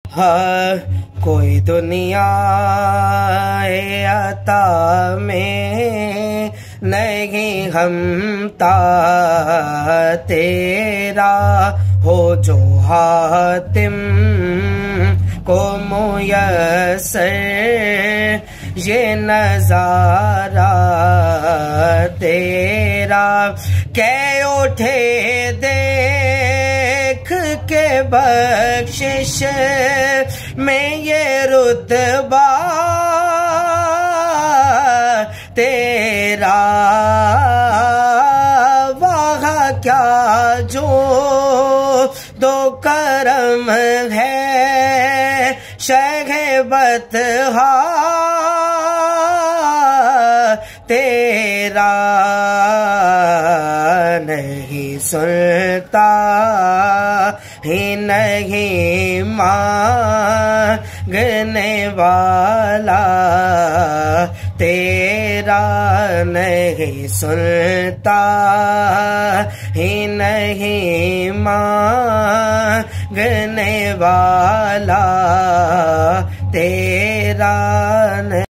हाँ कोई दुनिया अता में नहीं हमता तेरा हो जो हातिम को मुयस्सर ये नजारा तेरा कै उठे देख के बख्शिश में ये रुतबा तेरा वाह क्या जो दो करम है शहबत तेरा नहीं सुनता ही नहीं मांगने वाला तेरा नहीं सुनता ही नहीं मांगने वाला तेरा